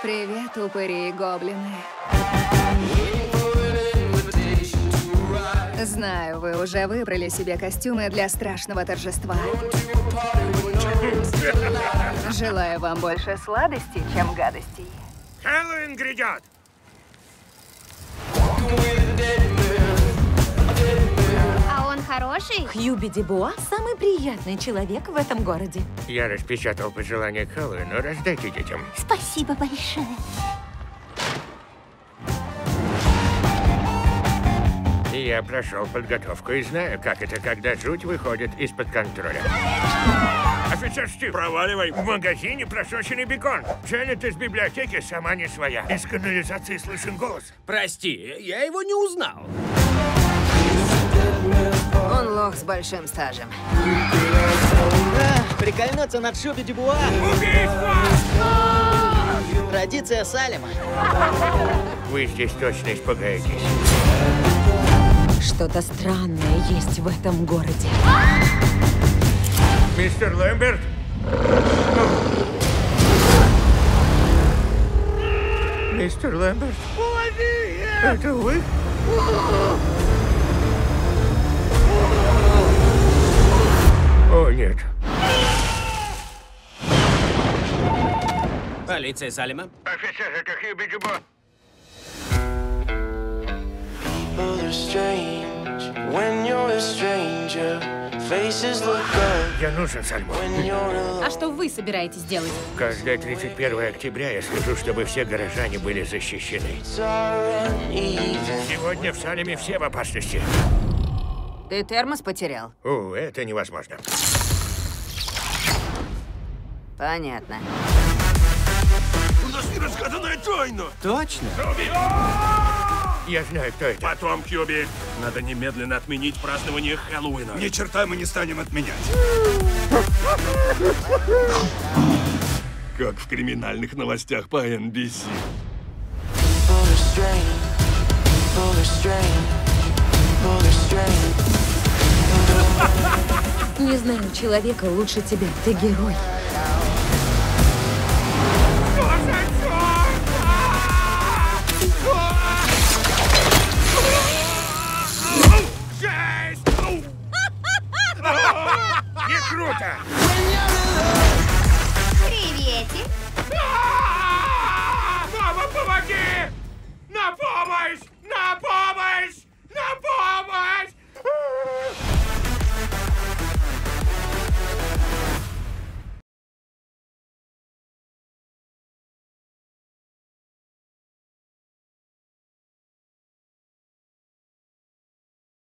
Привет, упыри и гоблины. Знаю, вы уже выбрали себе костюмы для страшного торжества. Желаю вам больше сладостей, чем гадостей. Хэллоуин грядет! А он хороший? Хьюби Дебуа – самый приятный человек в этом городе. Я распечатал пожелания к Хэллоуину. Раздайте детям. Спасибо большое. Я прошел подготовку и знаю, как это, когда жуть выходит из-под контроля. Офицер Стив, проваливай. В магазине просроченный бекон. Дженнет из библиотеки сама не своя. Из канализации слышен голос. Прости, я его не узнал. Он лох с большим стажем. Прикольнуться над Шуби Дюбуа. Убийство! Традиция Салема. Вы здесь точно испугаетесь. Что-то странное есть в этом городе. Мистер Лэмберт? Мистер Лэмберт? Это вы? О, нет. Полиция Салема. Офицер, это Хьюби Дюбуа. People are strange when you're a stranger. Faces look good Я нужен Сальму. when you're alone. А что вы собираетесь делать? Каждое 31 октября я слежу, чтобы все горожане были защищены. Are uneven. Сегодня в Салеме все в опасности. Ты термос потерял? О, это невозможно. Понятно. У нас неразгаданная тайна! Точно? Я знаю, кто это. Потом, Кьюби, надо немедленно отменить празднование Хэллоуина. Ни черта мы не станем отменять. Как в криминальных новостях по NBC. People are strange. People are strange. People are strange. Не знаю человека лучше тебя. Ты герой.